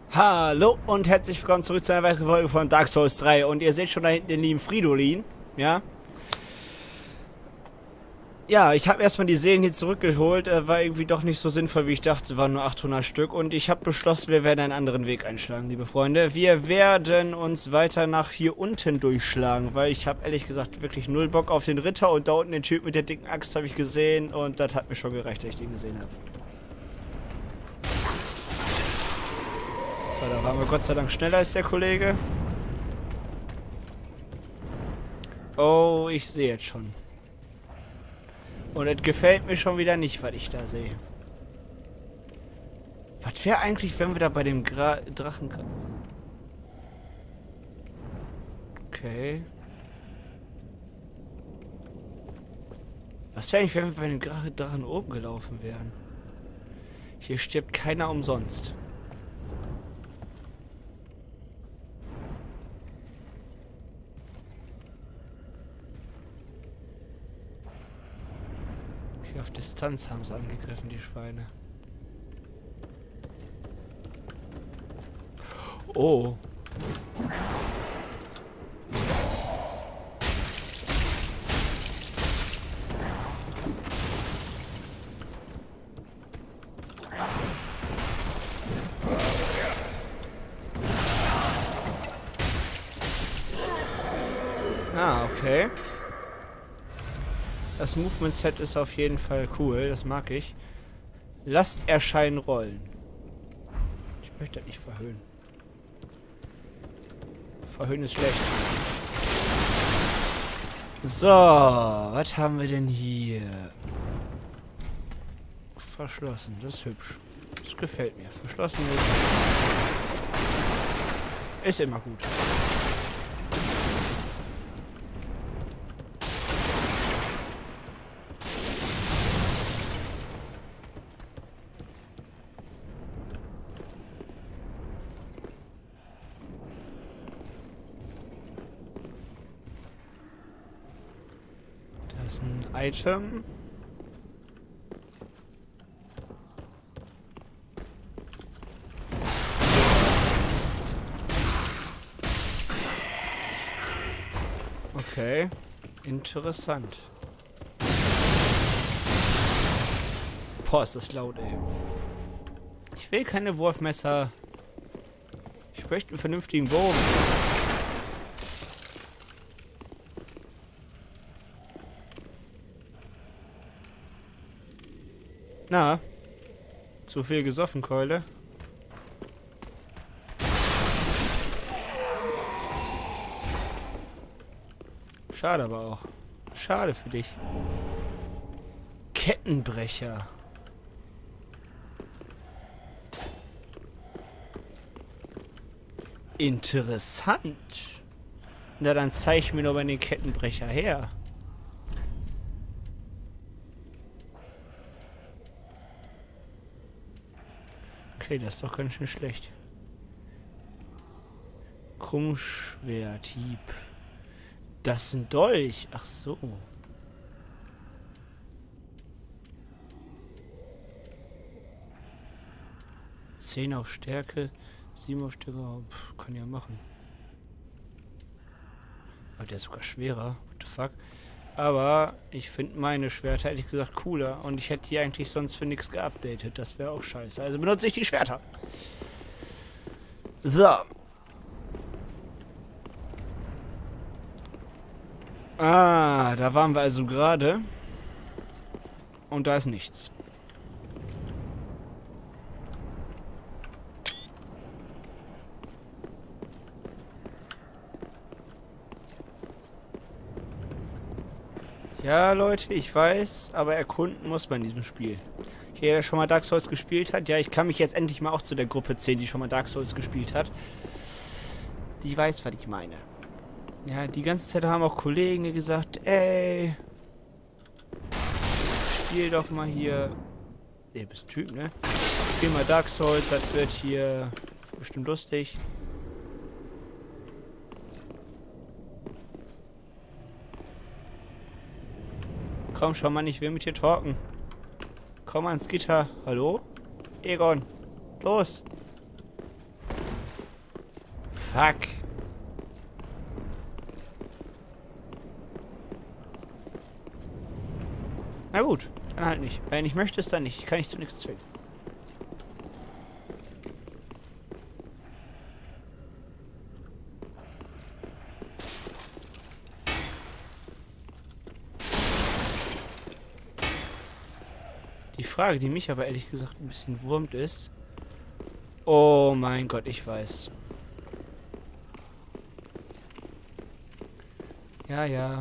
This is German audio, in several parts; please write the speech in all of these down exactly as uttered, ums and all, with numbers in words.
Hallo und herzlich willkommen zurück zu einer weiteren Folge von Dark Souls drei. Und ihr seht schon da hinten den lieben Fridolin. Ja. Ja, ich habe erstmal die Seelen hier zurückgeholt. Äh, war irgendwie doch nicht so sinnvoll, wie ich dachte. Waren nur achthundert Stück. Und ich habe beschlossen, wir werden einen anderen Weg einschlagen, liebe Freunde. Wir werden uns weiter nach hier unten durchschlagen. Weil ich habe ehrlich gesagt wirklich null Bock auf den Ritter. Und da unten den Typ mit der dicken Axt habe ich gesehen. Und das hat mir schon gereicht, dass ich den gesehen habe. So, da waren wir Gott sei Dank schneller als der Kollege. Oh, ich sehe jetzt schon. Und es gefällt mir schon wieder nicht, was ich da sehe. Was wäre eigentlich, wenn wir da bei dem Gra Drachen... Okay. Was wäre eigentlich, wenn wir bei dem Gra Drachen oben gelaufen wären? Hier stirbt keiner umsonst. Auf Distanz haben sie angegriffen, die Schweine. Oh. Ah, okay. Das Movement-Set ist auf jeden Fall cool, das mag ich. Lasst erscheinen rollen. Ich möchte das nicht verhöhnen. Verhöhnen ist schlecht. So, was haben wir denn hier? Verschlossen, das ist hübsch. Das gefällt mir. Verschlossen ist... Ist immer gut. Das ist ein Item. Okay. Interessant. Boah, ist das laut, ey. Ich will keine Wurfmesser. Ich möchte einen vernünftigen Bogen. Na, zu viel gesoffen, Keule. Schade aber auch. Schade für dich. Kettenbrecher. Interessant. Na, dann zeig mir doch mal den Kettenbrecher her. Okay, das ist doch ganz schön schlecht. Krummschwerthieb. Das ist ein Dolch. Ach so. zehn auf Stärke, sieben auf Stärke. Oh, pff, kann ja machen. Aber der ist sogar schwerer. What the fuck? Aber ich finde meine Schwerter ehrlich gesagt cooler. Und ich hätte die eigentlich sonst für nichts geupdatet. Das wäre auch scheiße. Also benutze ich die Schwerter. So. Ah, da waren wir also gerade. Und da ist nichts. Ja, Leute, ich weiß, aber erkunden muss man in diesem Spiel. Jeder, der schon mal Dark Souls gespielt hat, ja, ich kann mich jetzt endlich mal auch zu der Gruppe zählen, die schon mal Dark Souls gespielt hat. Die weiß, was ich meine. Ja, die ganze Zeit haben auch Kollegen gesagt, ey, spiel doch mal hier. Ey, bist ein Typ, ne? Spiel mal Dark Souls, das wird hier bestimmt lustig. Komm schon, Mann, ich will mit dir talken. Komm ans Gitter. Hallo? Egon. Los. Fuck. Na gut, dann halt nicht. Wenn ich möchte, ist dann nicht. Ich kann nicht zu nichts zwingen. Die Frage, die mich aber ehrlich gesagt ein bisschen wurmt, ist... Oh mein Gott, ich weiß. Ja, ja.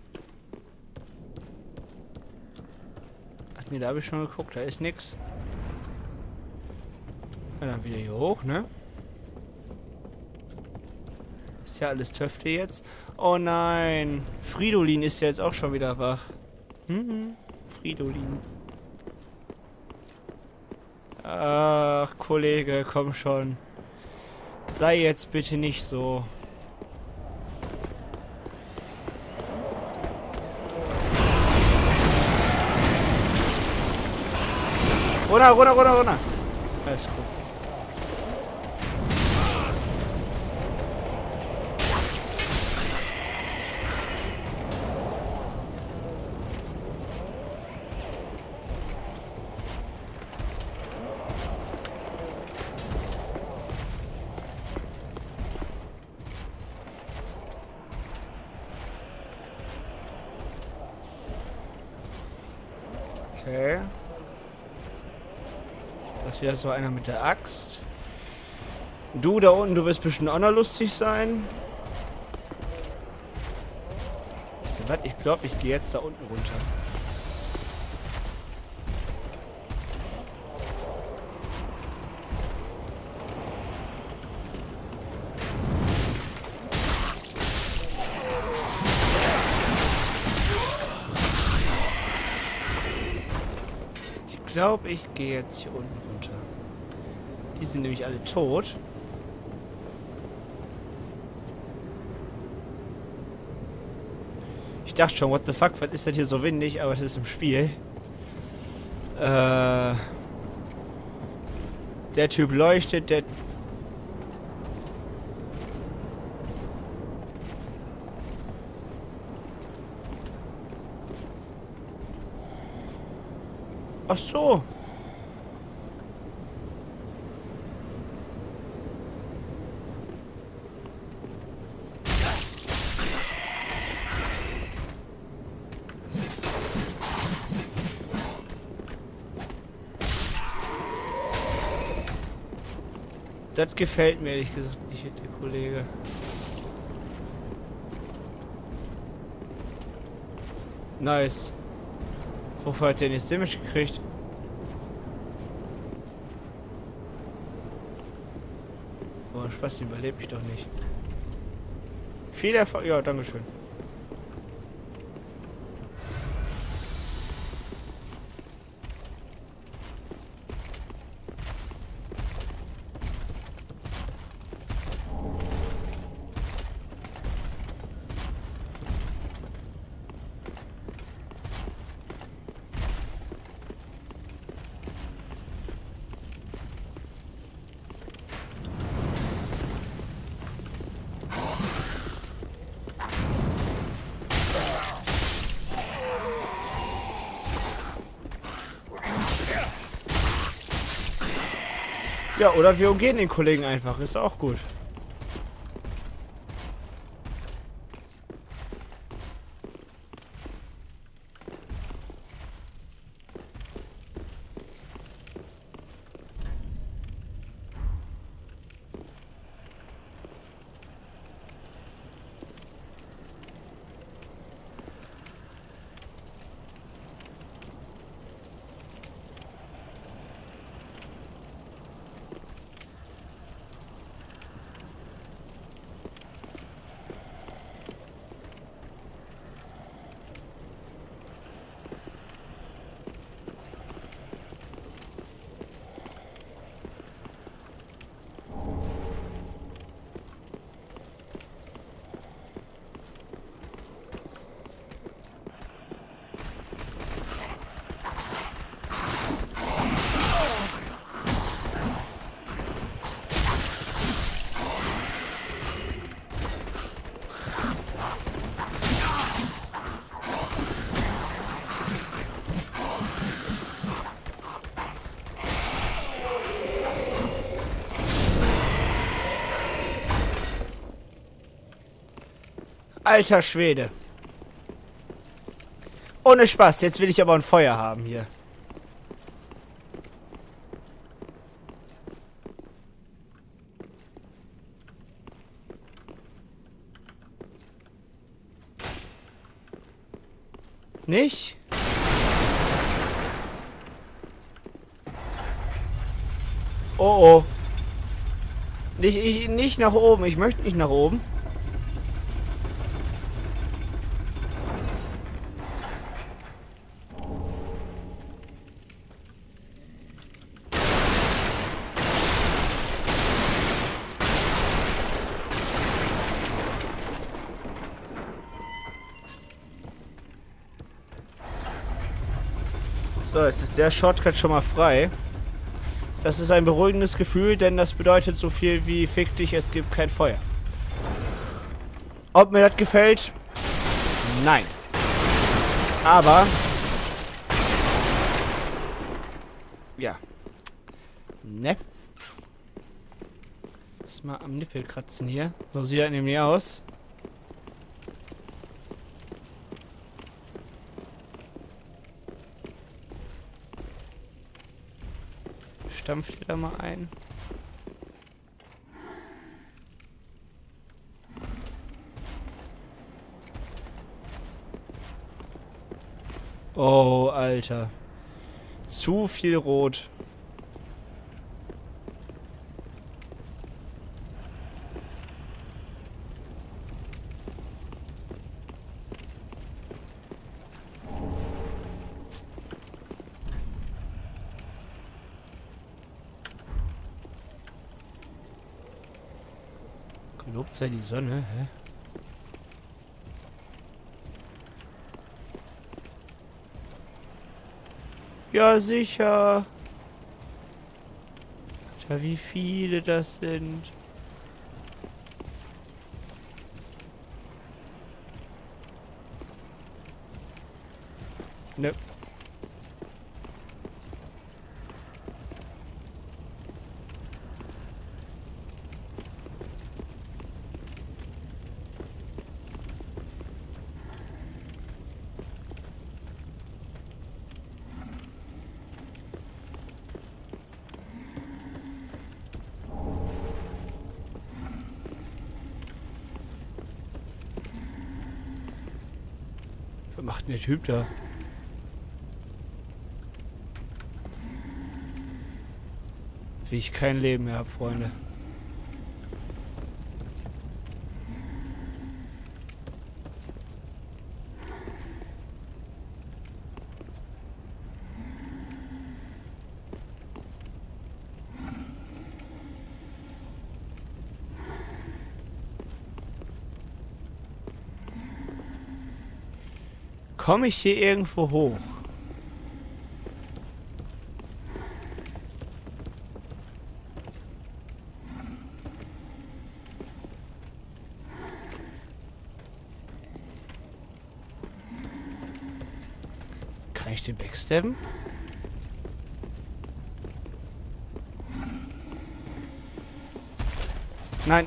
Ach nee, da habe ich schon geguckt, da ist nix. Ja, dann wieder hier hoch, ne? Ist ja alles Töfte jetzt. Oh nein. Fridolin ist ja jetzt auch schon wieder wach. Mhm. Fridolin. Ach, Kollege, komm schon. Sei jetzt bitte nicht so. Runter, runter, runter, runter. Alles gut. Okay. Das wäre so einer mit der Axt. Du da unten, du wirst bestimmt auch noch lustig sein. Wisst ihr was? Ich glaube, ich gehe jetzt da unten runter. Ich glaube, ich gehe jetzt hier unten runter. Die sind nämlich alle tot. Ich dachte schon, what the fuck, was ist denn hier so windig? Aber das ist im Spiel. Äh, der Typ leuchtet, der... Ach so. Das gefällt mir ehrlich gesagt nicht, der Kollege. Nice. Wofür hat der denn jetzt Damage gekriegt? Oh, Spaß, überlebt mich doch nicht. Viel Erfolg. Ja, dankeschön. Ja, oder wir umgehen den Kollegen einfach. Ist auch gut. Alter Schwede. Ohne Spaß, jetzt will ich aber ein Feuer haben hier. Nicht? Oh oh. Nicht, ich, nicht nach oben. Ich möchte nicht nach oben. So, jetzt ist der Shortcut schon mal frei. Das ist ein beruhigendes Gefühl, denn das bedeutet so viel wie fick dich, es gibt kein Feuer. Ob mir das gefällt? Nein. Aber ja. Ne? Lass mal am Nippel kratzen hier. So sieht er nämlich aus. Stampft ihr da mal ein. Oh, Alter. Zu viel Rot. Gelobt sei die Sonne, hä? Ja, sicher. Alter, wie viele das sind. Ne. Was macht denn der Typ da? Wie ich kein Leben mehr habe, Freunde. Komme ich hier irgendwo hoch? Kann ich den backstabben? Nein.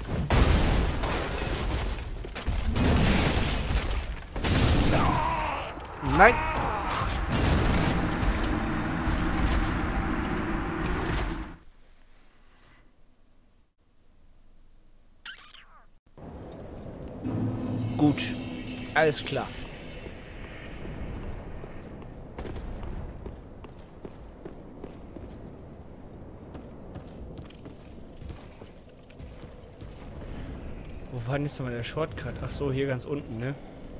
Nein. Gut. Alles klar. Wo war denn jetzt nochmal der Shortcut? Ach so, hier ganz unten, ne?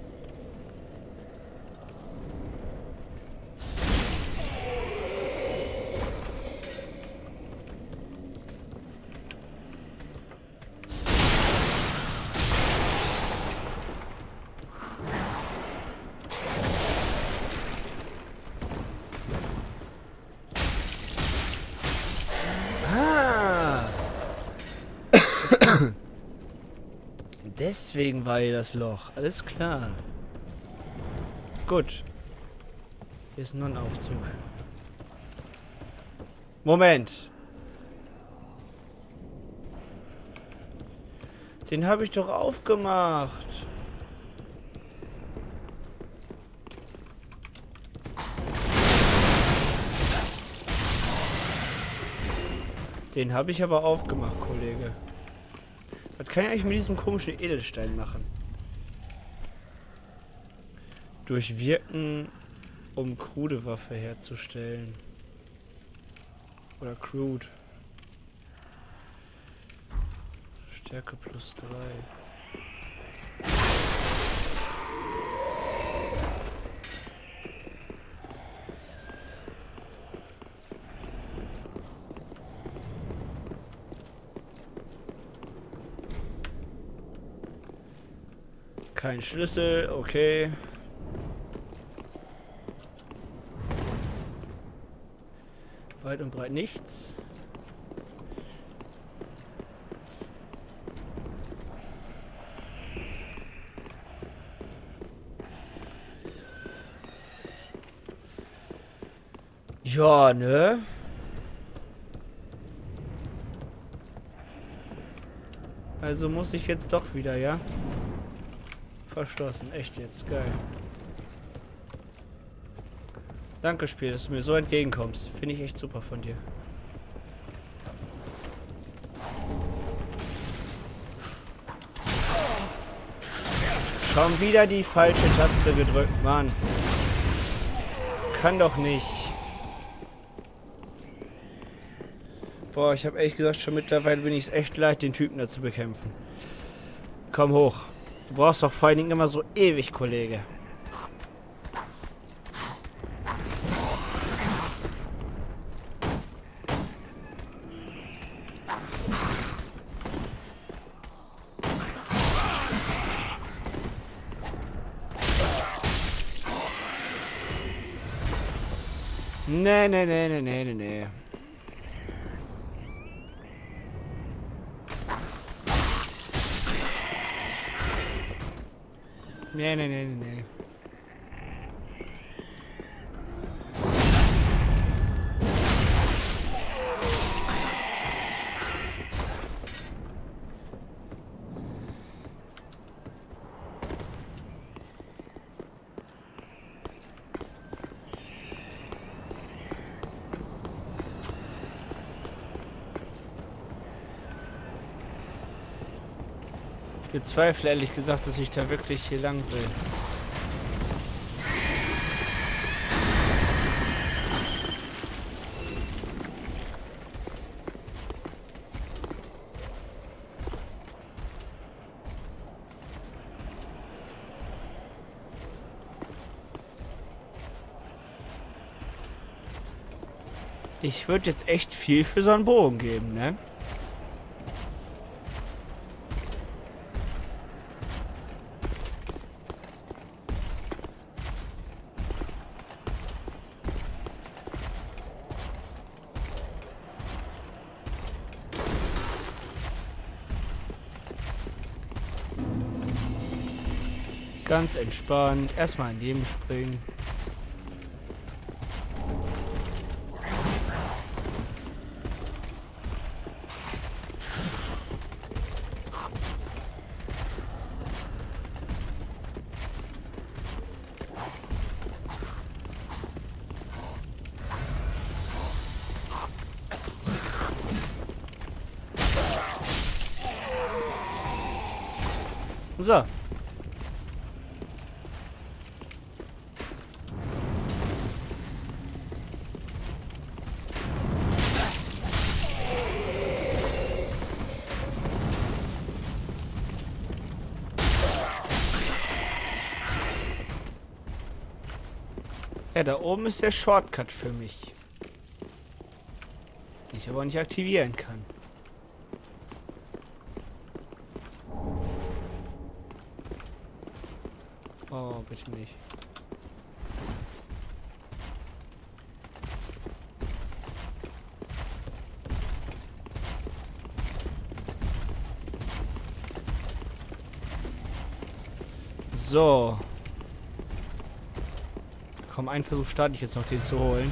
Deswegen war hier das Loch. Alles klar. Gut. Hier ist nur ein Aufzug. Moment. Den habe ich doch aufgemacht. Den habe ich aber aufgemacht, Kollege. Was kann ich eigentlich mit diesem komischen Edelstein machen? Durchwirken, um krude Waffe herzustellen. Oder crude. Stärke plus drei. Kein Schlüssel, okay. Weit und breit nichts. Ja, ne? Also muss ich jetzt doch wieder, ja? Verschlossen, echt jetzt, geil. Danke, Spiel, dass du mir so entgegenkommst. Finde ich echt super von dir. Schon wieder die falsche Taste gedrückt, Mann. Kann doch nicht. Boah, ich habe ehrlich gesagt schon mittlerweile bin ich es echt leid, den Typen da zu bekämpfen. Komm hoch. Du brauchst doch vor allen Dingen immer so ewig, Kollege. Nee, nee, nee, nee, nee, nee, nee. Nee, nee, nee, nee, nee. Ich bezweifle ehrlich gesagt, dass ich da wirklich hier lang will. Ich würde jetzt echt viel für so einen Bogen geben, ne? Ganz entspannt. Erstmal in Leben springen. So. Ja, da oben ist der Shortcut für mich. Den ich aber nicht aktivieren kann. Oh, bitte nicht. So. Komm, einen Versuch starte ich jetzt noch, den zu holen.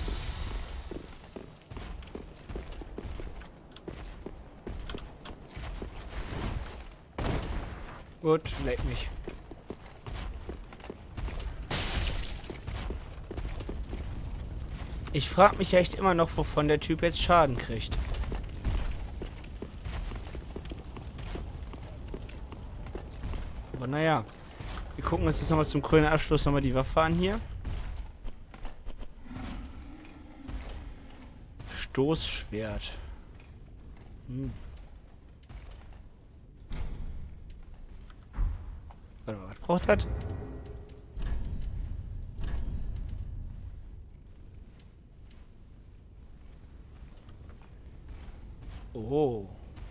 Gut, leck mich. Ich frage mich echt immer noch, wovon der Typ jetzt Schaden kriegt. Aber naja. Wir gucken uns jetzt nochmal zum grünen Abschluss nochmal die Waffe an hier. Stoßschwert. Hm. Warte mal, was braucht das? Oh.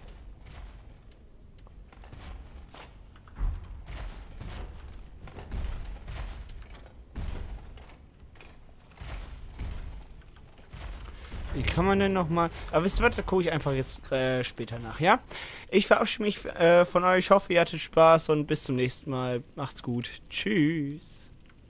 Wie kann man denn nochmal... Aber wisst ihr was, da gucke ich einfach jetzt äh, später nach, ja? Ich verabschiede mich äh, von euch, hoffe ihr hattet Spaß und bis zum nächsten Mal. Macht's gut. Tschüss.